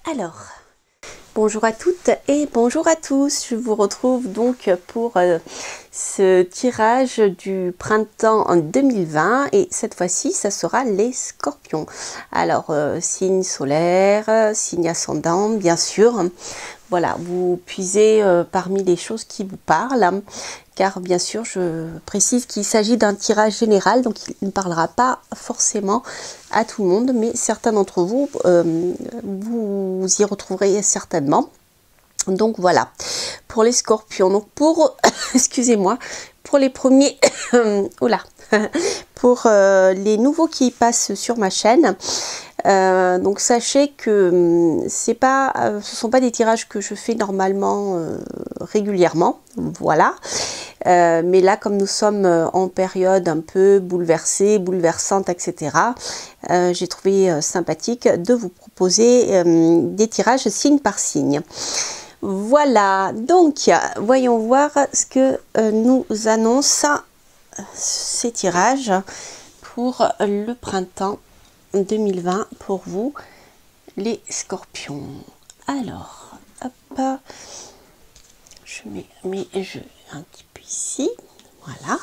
Alors, bonjour à toutes et bonjour à tous. Je vous retrouve donc pour ce tirage du printemps en 2020 et cette fois-ci, ça sera les scorpions. Alors, signe solaire, signe ascendant, bien sûr. Voilà, vous puisez parmi les choses qui vous parlent, car bien sûr, je précise qu'il s'agit d'un tirage général, donc il ne parlera pas forcément à tout le monde, mais certains d'entre vous, vous y retrouverez certainement. Donc voilà, pour les scorpions, donc pour, excusez-moi, pour les premiers, oula, pour les nouveaux qui passent sur ma chaîne, donc sachez que ce sont pas des tirages que je fais normalement régulièrement, voilà. Mais là, comme nous sommes en période un peu bouleversée, bouleversante, etc., j'ai trouvé sympathique de vous proposer des tirages signe par signe. Voilà, donc voyons voir ce que nous annoncent ces tirages pour le printemps 2020 pour vous, les scorpions. Alors, hop, je mets mes jeux un petit peu ici, voilà.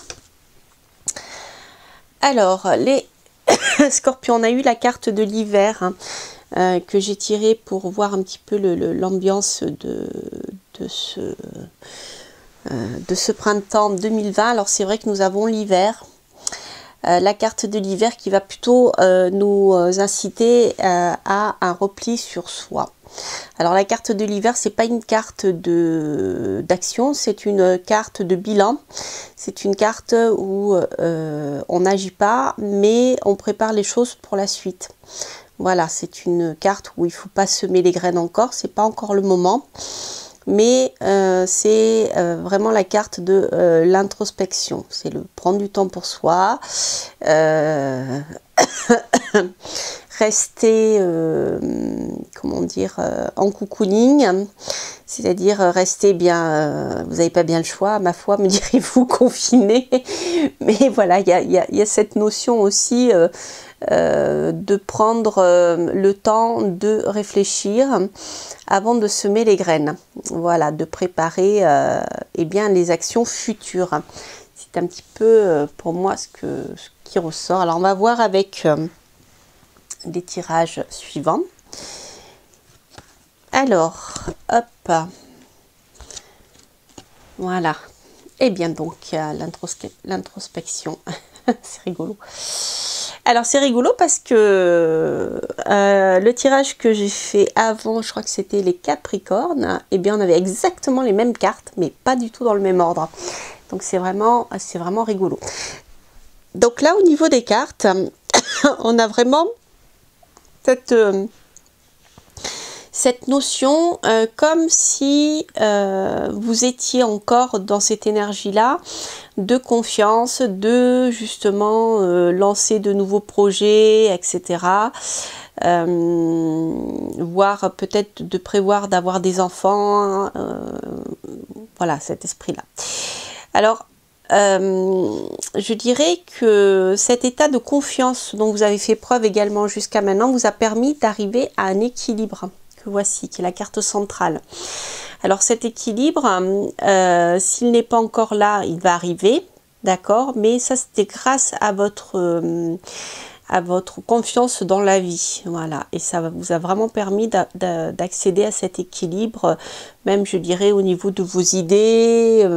Alors, les scorpions, on a eu la carte de l'hiver, hein, que j'ai tirée pour voir un petit peu l'ambiance de ce printemps 2020. Alors, c'est vrai que nous avons l'hiver. La carte de l'hiver qui va plutôt nous inciter à un repli sur soi. Alors la carte de l'hiver, c'est pas une carte d'action, c'est une carte de bilan. C'est une carte où on n'agit pas, mais on prépare les choses pour la suite. Voilà, c'est une carte où il faut pas semer les graines encore, c'est pas encore le moment. Mais c'est vraiment la carte de l'introspection. C'est le prendre du temps pour soi, rester, comment dire, en cocooning, c'est-à-dire rester bien, vous n'avez pas bien le choix, ma foi, me direz-vous, confiné. Mais voilà, il y a cette notion aussi de prendre le temps de réfléchir avant de semer les graines. Voilà, de préparer eh bien, les actions futures. C'est un petit peu pour moi ce qui ressort. Alors on va voir avec les tirages suivants. Alors, hop, voilà. Et bien donc l'introspection, c'est rigolo. Alors c'est rigolo parce que le tirage que j'ai fait avant, je crois que c'était les Capricornes, et bien on avait exactement les mêmes cartes, mais pas du tout dans le même ordre. Donc c'est vraiment rigolo. Donc là au niveau des cartes, on a vraiment cette notion comme si vous étiez encore dans cette énergie-là de confiance, de justement lancer de nouveaux projets, etc. Voire peut-être de prévoir d'avoir des enfants, voilà, cet esprit-là. Alors, je dirais que cet état de confiance dont vous avez fait preuve également jusqu'à maintenant vous a permis d'arriver à un équilibre. Voici, qui est la carte centrale. Alors cet équilibre, s'il n'est pas encore là, il va arriver, d'accord, mais ça c'était grâce à votre confiance dans la vie, voilà, et ça vous a vraiment permis d'accéder à cet équilibre, même je dirais au niveau de vos idées,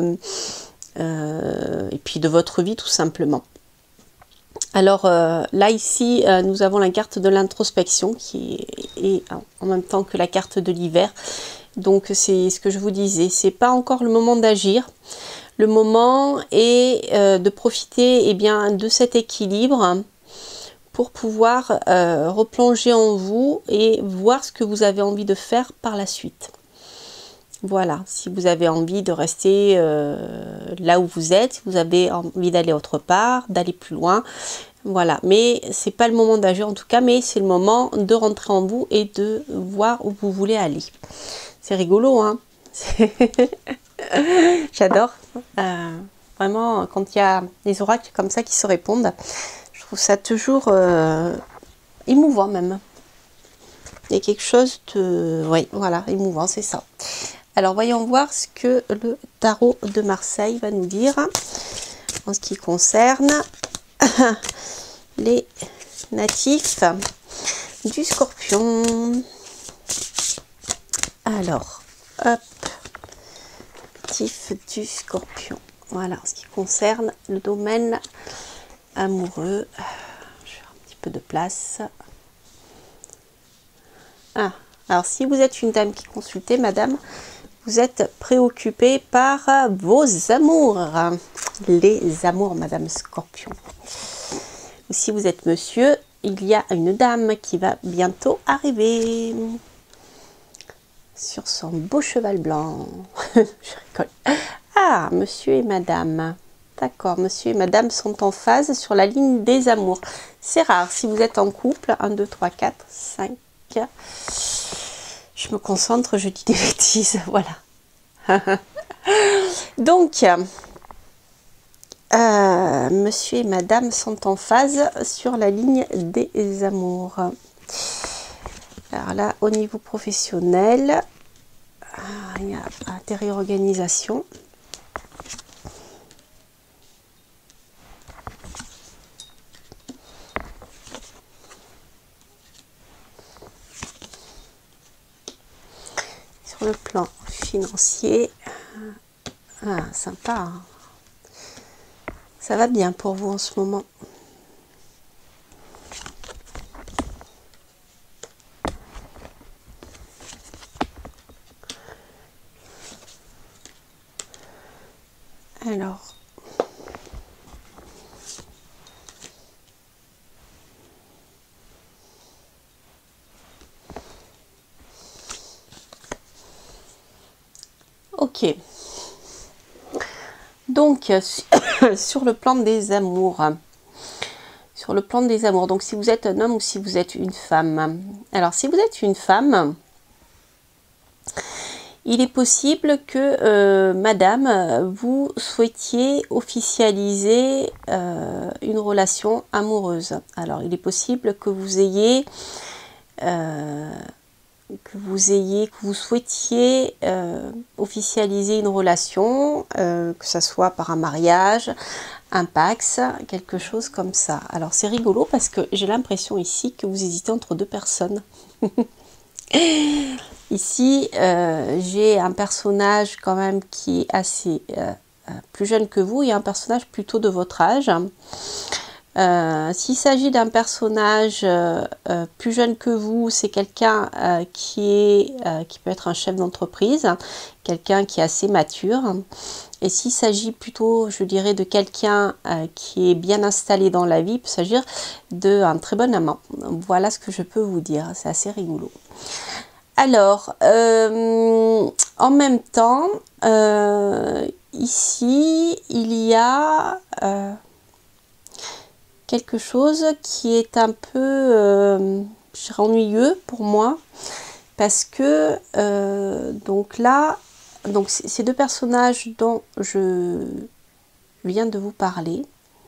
et puis de votre vie tout simplement. Alors là ici nous avons la carte de l'introspection qui est en même temps que la carte de l'hiver. Donc c'est ce que je vous disais, c'est pas encore le moment d'agir. Le moment est de profiter bien de cet équilibre pour pouvoir replonger en vous et voir ce que vous avez envie de faire par la suite. Voilà, si vous avez envie de rester là où vous êtes, si vous avez envie d'aller autre part, d'aller plus loin, voilà. Mais c'est pas le moment d'agir en tout cas, mais c'est le moment de rentrer en vous et de voir où vous voulez aller. C'est rigolo, hein. J'adore. Vraiment, quand il y a des oracles comme ça qui se répondent, je trouve ça toujours émouvant même. Il y a quelque chose de... Oui, voilà, émouvant, c'est ça. Alors, voyons voir ce que le tarot de Marseille va nous dire en ce qui concerne les natifs du Scorpion. Alors, hop, natif du Scorpion. Voilà, en ce qui concerne le domaine amoureux. Je vais un petit peu de place. Ah, alors si vous êtes une dame qui consultait, madame, vous êtes préoccupée par vos amours. Les amours, madame Scorpion. Ou si vous êtes monsieur, il y a une dame qui va bientôt arriver sur son beau cheval blanc. Je rigole. Ah, monsieur et madame. D'accord, monsieur et madame sont en phase sur la ligne des amours. C'est rare si vous êtes en couple. 1, 2, 3, 4, 5. Je me concentre, je dis des bêtises. Voilà. Donc, monsieur et madame sont en phase sur la ligne des amours. Alors là, au niveau professionnel, il y a intérêt organisation. Sur le plan financier, sympa. Hein. Ça va bien pour vous en ce moment. Alors, ok. Donc, sur le plan des amours, donc si vous êtes un homme ou si vous êtes une femme. Alors, si vous êtes une femme, il est possible que, madame, vous souhaitiez officialiser une relation amoureuse. Alors, il est possible que vous ayez... que vous souhaitiez officialiser une relation, que ce soit par un mariage, un Pacs, quelque chose comme ça. Alors c'est rigolo parce que j'ai l'impression ici que vous hésitez entre deux personnes. Ici, j'ai un personnage quand même qui est assez plus jeune que vous et un personnage plutôt de votre âge. S'il s'agit d'un personnage plus jeune que vous, c'est quelqu'un qui peut être un chef d'entreprise, quelqu'un qui est assez mature. Et s'il s'agit plutôt, je dirais, de quelqu'un qui est bien installé dans la vie, il peut s'agir d'un très bon amant. Voilà ce que je peux vous dire, c'est assez rigolo. Alors, en même temps, ici, il y a... quelque chose qui est un peu ennuyeux pour moi parce que donc là, donc ces deux personnages dont je viens de vous parler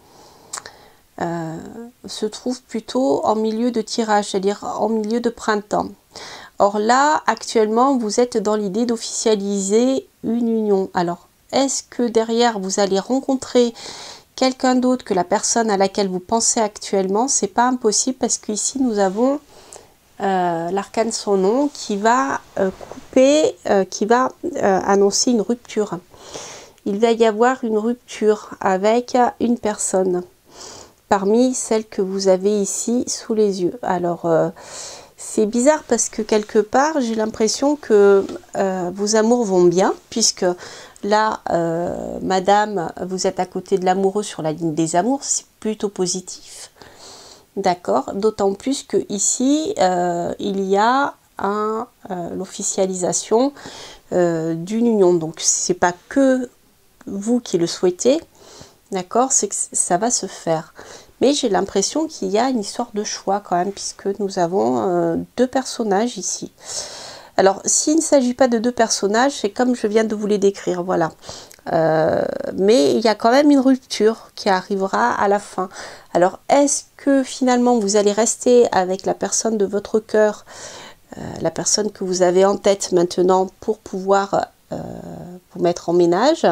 se trouvent plutôt en milieu de tirage, c'est-à-dire en milieu de printemps. Or là, actuellement, vous êtes dans l'idée d'officialiser une union. Alors, est-ce que derrière, vous allez rencontrer quelqu'un d'autre que la personne à laquelle vous pensez actuellement? C'est pas impossible parce qu'ici nous avons l'arcane son nom qui va couper, qui va annoncer une rupture. Il va y avoir une rupture avec une personne parmi celles que vous avez ici sous les yeux. Alors c'est bizarre parce que quelque part j'ai l'impression que vos amours vont bien puisque là, madame, vous êtes à côté de l'amoureux sur la ligne des amours, c'est plutôt positif. D'accord, d'autant plus que ici, il y a l'officialisation d'une union. Donc, c'est pas que vous qui le souhaitez, d'accord, c'est que ça va se faire. Mais j'ai l'impression qu'il y a une histoire de choix quand même, puisque nous avons deux personnages ici. Alors, s'il ne s'agit pas de deux personnages, c'est comme je viens de vous les décrire, voilà. Mais il y a quand même une rupture qui arrivera à la fin. Alors, est-ce que finalement vous allez rester avec la personne de votre cœur la personne que vous avez en tête maintenant pour pouvoir vous mettre en ménage.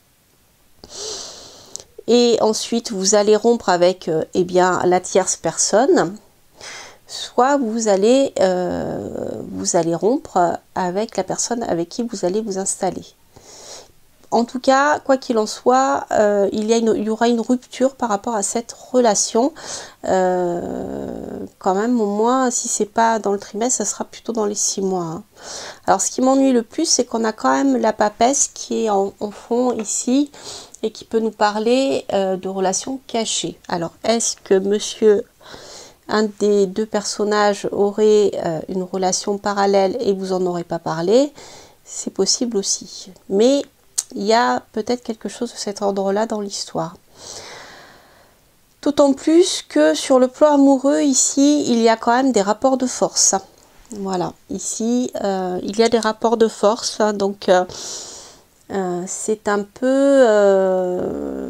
Et ensuite, vous allez rompre avec eh bien, la tierce personne. Soit vous allez rompre avec la personne avec qui vous allez vous installer. En tout cas, quoi qu'il en soit, il y aura une rupture par rapport à cette relation. Quand même, au moins, si c'est pas dans le trimestre, ça sera plutôt dans les 6 mois. Hein. Alors, ce qui m'ennuie le plus, c'est qu'on a quand même la papesse qui est en fond ici et qui peut nous parler de relations cachées. Alors, est-ce que monsieur, un des deux personnages, aurait une relation parallèle et vous en aurez pas parlé? C'est possible aussi. Mais il y a peut-être quelque chose de cet ordre-là dans l'histoire. D'autant plus que sur le plan amoureux, ici, il y a quand même des rapports de force. Voilà, ici, il y a des rapports de force. Donc, c'est un peu...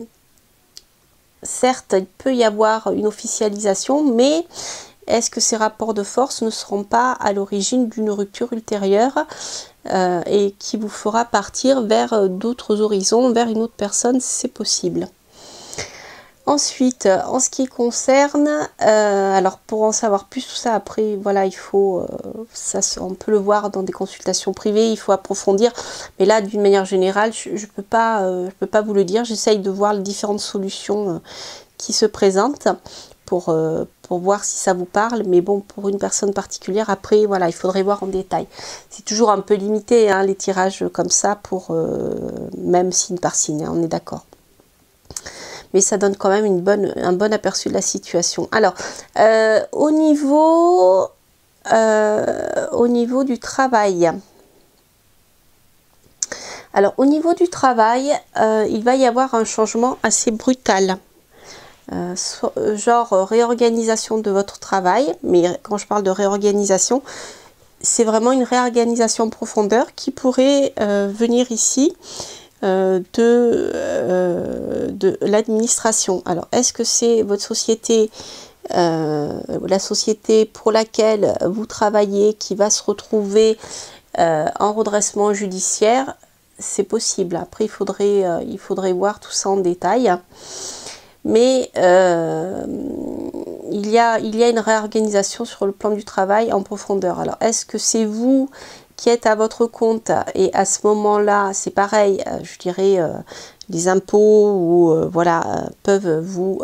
certes, il peut y avoir une officialisation, mais est-ce que ces rapports de force ne seront pas à l'origine d'une rupture ultérieure et qui vous fera partir vers d'autres horizons, vers une autre personne? C'est possible. Ensuite, en ce qui concerne, alors pour en savoir plus tout ça, après, voilà, il faut, on peut le voir dans des consultations privées, il faut approfondir. Mais là, d'une manière générale, je peux pas vous le dire. J'essaye de voir les différentes solutions qui se présentent pour voir si ça vous parle. Mais bon, pour une personne particulière, après, voilà, il faudrait voir en détail. C'est toujours un peu limité, hein, les tirages comme ça, pour même signe par signe, hein, on est d'accord. Mais ça donne quand même un bon aperçu de la situation. Alors, au niveau du travail. Alors, au niveau du travail, il va y avoir un changement assez brutal. Genre réorganisation de votre travail. Mais quand je parle de réorganisation, c'est vraiment une réorganisation en profondeur qui pourrait venir ici. De l'administration. Alors, est-ce que c'est votre société, la société pour laquelle vous travaillez, qui va se retrouver en redressement judiciaire? C'est possible. Après, il faudrait voir tout ça en détail. Mais il y a une réorganisation sur le plan du travail en profondeur. Alors, est-ce que c'est vous qui êtes à votre compte et à ce moment-là, c'est pareil, je dirais, les impôts ou voilà, peuvent vous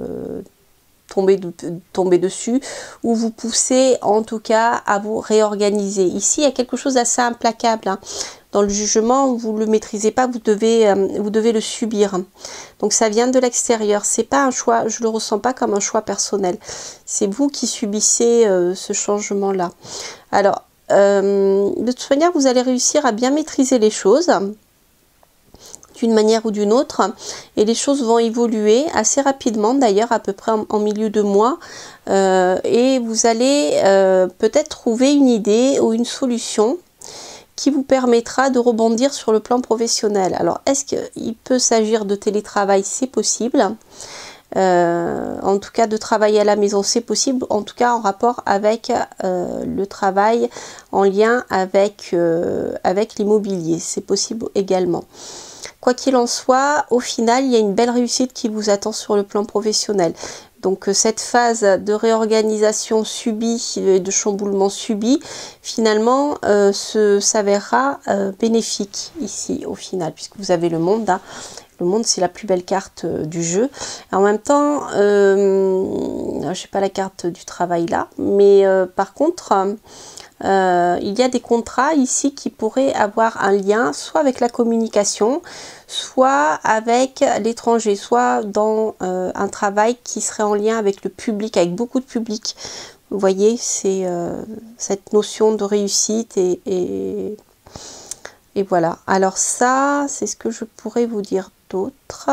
tomber dessus ou vous pousser en tout cas à vous réorganiser. Ici, il y a quelque chose d'assez implacable. Hein. Dans le jugement, vous ne le maîtrisez pas, vous devez le subir. Donc ça vient de l'extérieur. C'est pas un choix, je ne le ressens pas comme un choix personnel. C'est vous qui subissez ce changement-là. Alors, de toute manière, vous allez réussir à bien maîtriser les choses d'une manière ou d'une autre et les choses vont évoluer assez rapidement, d'ailleurs à peu près en milieu de mois et vous allez peut-être trouver une idée ou une solution qui vous permettra de rebondir sur le plan professionnel. Alors, est-ce qu'il peut s'agir de télétravail? C'est possible. En tout cas, de travailler à la maison, c'est possible. En tout cas, en rapport avec le travail, en lien avec l'immobilier, c'est possible également. Quoi qu'il en soit, au final, il y a une belle réussite qui vous attend sur le plan professionnel. Donc cette phase de réorganisation subie, de chamboulement subi, finalement s'avérera bénéfique ici au final, puisque vous avez le monde. Hein. Le monde, c'est la plus belle carte du jeu. En même temps, je n'ai pas la carte du travail là, mais par contre, il y a des contrats ici qui pourraient avoir un lien soit avec la communication, soit avec l'étranger, soit dans un travail qui serait en lien avec le public, avec beaucoup de public. Vous voyez, c'est cette notion de réussite et voilà. Alors ça, c'est ce que je pourrais vous dire d'autre.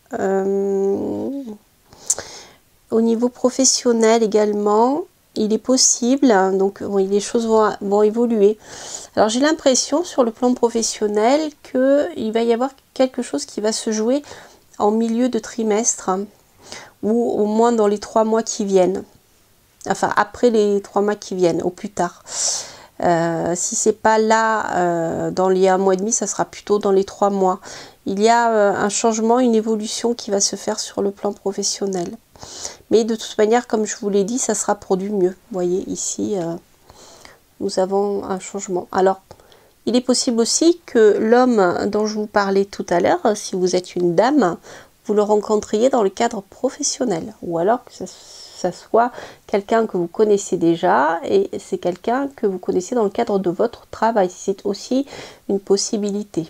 Au niveau professionnel également, il est possible, hein, donc oui, les choses vont évoluer. Alors j'ai l'impression sur le plan professionnel qu'il va y avoir quelque chose qui va se jouer en milieu de trimestre, hein, ou au moins dans les 3 mois qui viennent. enfin après les 3 mois qui viennent, au plus tard. Si c'est pas là dans les 1 mois et demi, ça sera plutôt dans les 3 mois. Il y a un changement, une évolution qui va se faire sur le plan professionnel. Mais de toute manière, comme je vous l'ai dit, ça sera pour du mieux. Vous voyez, ici, nous avons un changement. Alors, il est possible aussi que l'homme dont je vous parlais tout à l'heure, si vous êtes une dame, vous le rencontriez dans le cadre professionnel. Ou alors que ça soit quelqu'un que vous connaissez déjà et c'est quelqu'un que vous connaissez dans le cadre de votre travail. C'est aussi une possibilité.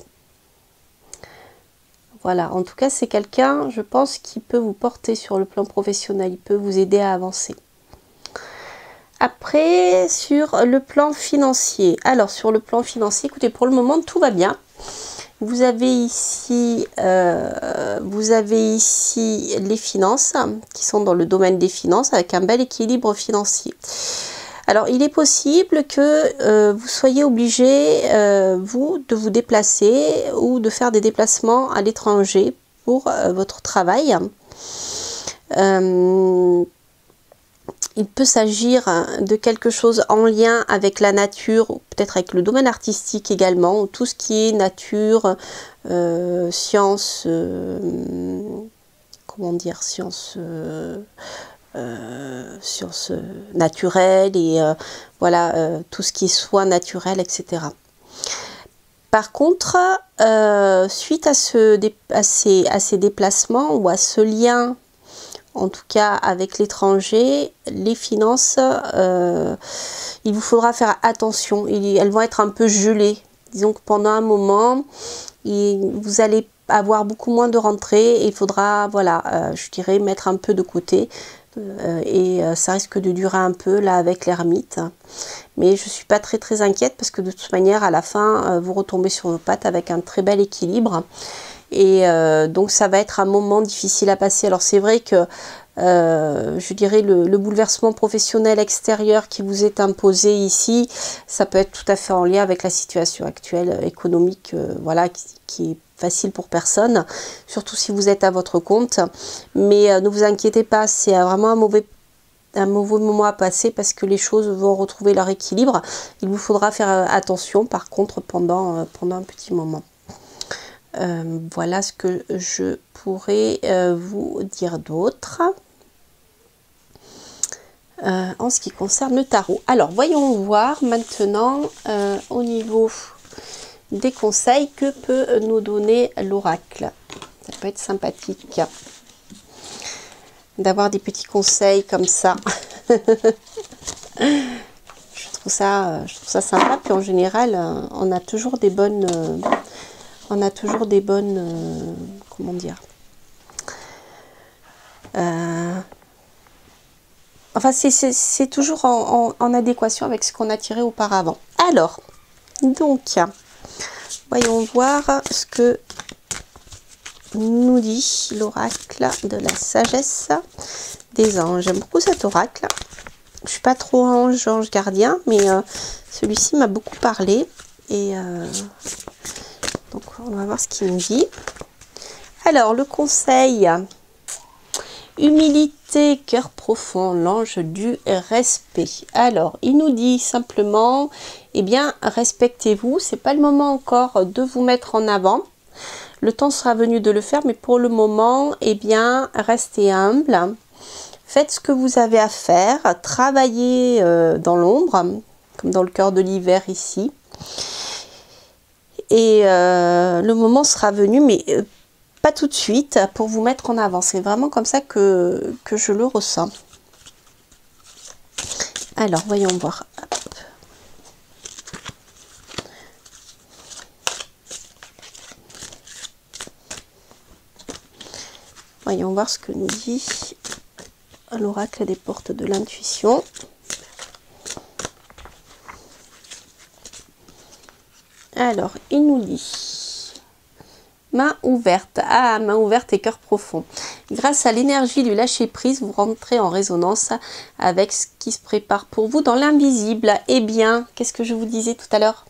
Voilà, en tout cas, c'est quelqu'un, je pense, qui peut vous porter sur le plan professionnel. Il peut vous aider à avancer. Après, sur le plan financier. Alors, sur le plan financier, écoutez, pour le moment, tout va bien. Vous avez ici les finances qui sont dans le domaine des finances avec un bel équilibre financier. Alors, il est possible que vous soyez obligé, vous, de vous déplacer ou de faire des déplacements à l'étranger pour votre travail. Il peut s'agir de quelque chose en lien avec la nature, ou peut-être avec le domaine artistique également, tout ce qui est nature, sciences, comment dire, sciences naturelles et voilà, tout ce qui est soins naturels, etc. Par contre, suite à ces déplacements ou à ce lien, en tout cas avec l'étranger, les finances, il vous faudra faire attention. Elles vont être un peu gelées. Disons que pendant un moment, vous allez avoir beaucoup moins de rentrées et il faudra, voilà, je dirais, mettre un peu de côté. Et ça risque de durer un peu là avec l'ermite. Mais je ne suis pas très inquiète parce que de toute manière, à la fin, vous retombez sur vos pattes avec un très bel équilibre. Et donc ça va être un moment difficile à passer. Alors c'est vrai que je dirais le bouleversement professionnel extérieur qui vous est imposé ici, ça peut être tout à fait en lien avec la situation actuelle économique, voilà, qui est facile pour personne, surtout si vous êtes à votre compte. Mais ne vous inquiétez pas, c'est vraiment un mauvais moment à passer parce que les choses vont retrouver leur équilibre. Il vous faudra faire attention par contre pendant un petit moment. Voilà ce que je pourrais vous dire d'autre en ce qui concerne le tarot. Alors voyons voir maintenant au niveau des conseils que peut nous donner l'oracle. Ça peut être sympathique d'avoir des petits conseils comme ça. Je trouve ça sympa. Puis en général, on a toujours des bonnes... comment dire, enfin c'est toujours en adéquation avec ce qu'on a tiré auparavant. Alors, donc, voyons voir ce que nous dit l'oracle de la sagesse des anges. J'aime beaucoup cet oracle. Je suis pas trop ange gardien, mais celui-ci m'a beaucoup parlé. Et donc on va voir ce qu'il nous dit. Alors le conseil, humilité, cœur profond, l'ange du respect. Alors il nous dit simplement, eh bien respectez-vous, c'est pas le moment encore de vous mettre en avant. Le temps sera venu de le faire, mais pour le moment, eh bien restez humble. Faites ce que vous avez à faire, travaillez dans l'ombre, comme dans le cœur de l'hiver ici. Et le moment sera venu, mais pas tout de suite, pour vous mettre en avant. C'est vraiment comme ça que je le ressens. Alors, voyons voir. Voyons voir ce que nous dit l'oracle des portes de l'intuition. Alors, il nous dit main ouverte. Ah, main ouverte et cœur profond. Grâce à l'énergie du lâcher-prise, vous rentrez en résonance avec ce qui se prépare pour vous dans l'invisible. Eh bien, qu'est-ce que je vous disais tout à l'heure?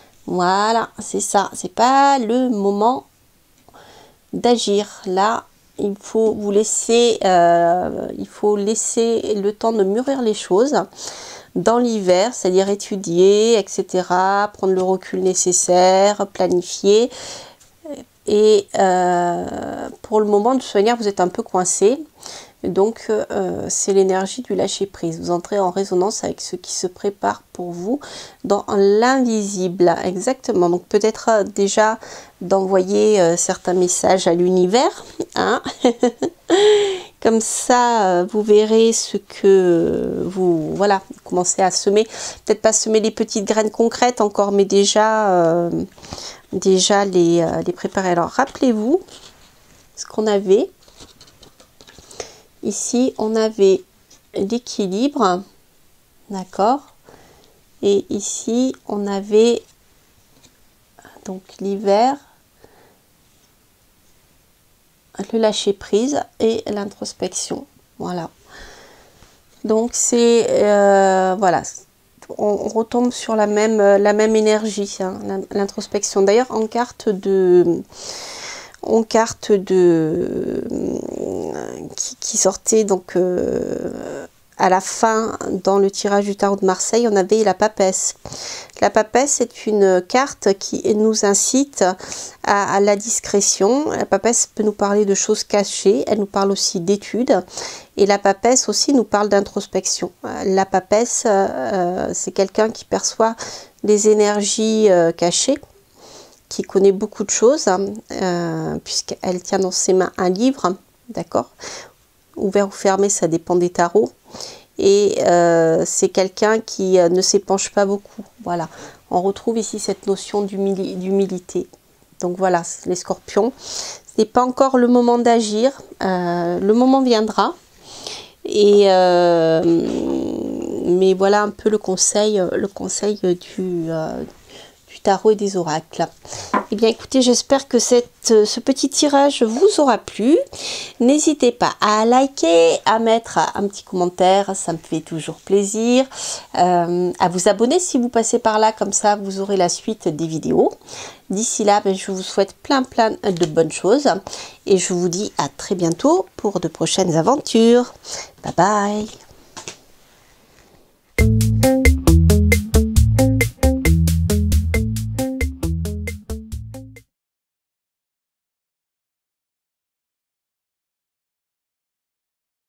Voilà, c'est ça. C'est pas le moment d'agir. Là, il faut vous laisser, il faut laisser le temps de mûrir les choses dans l'hiver, c'est-à-dire étudier, etc., prendre le recul nécessaire, planifier. Et pour le moment, de toute manière, vous êtes un peu coincé. Donc, c'est l'énergie du lâcher-prise. Vous entrez en résonance avec ce qui se prépare pour vous dans l'invisible. Exactement. Donc, peut-être déjà d'envoyer certains messages à l'univers. Hein. Comme ça, vous verrez ce que vous... Voilà, commencez à semer. Peut-être pas semer les petites graines concrètes encore, mais déjà... déjà les préparer. Alors rappelez-vous ce qu'on avait ici, on avait l'équilibre, d'accord, et ici on avait donc l'hiver, le lâcher prise et l'introspection. Voilà, donc c'est voilà, on retombe sur la même énergie, hein, l'introspection. D'ailleurs, en carte de qui sortait donc à la fin dans le tirage du tarot de Marseille, on avait la papesse. La papesse est une carte qui nous incite à la discrétion. La papesse peut nous parler de choses cachées, elle nous parle aussi d'études, et la papesse aussi nous parle d'introspection. La papesse, c'est quelqu'un qui perçoit les énergies cachées, qui connaît beaucoup de choses, puisqu'elle tient dans ses mains un livre, d'accord, ouvert ou fermé, ça dépend des tarots, et c'est quelqu'un qui ne s'épanche pas beaucoup. Voilà, on retrouve ici cette notion d'humilité. Donc voilà, les scorpions, ce n'est pas encore le moment d'agir, le moment viendra, et mais voilà un peu le conseil du tarot et des oracles. Eh bien écoutez, j'espère que ce petit tirage vous aura plu. N'hésitez pas à liker, à mettre un petit commentaire, ça me fait toujours plaisir. À vous abonner si vous passez par là, comme ça vous aurez la suite des vidéos. D'ici là, je vous souhaite plein de bonnes choses et je vous dis à très bientôt pour de prochaines aventures. Bye bye.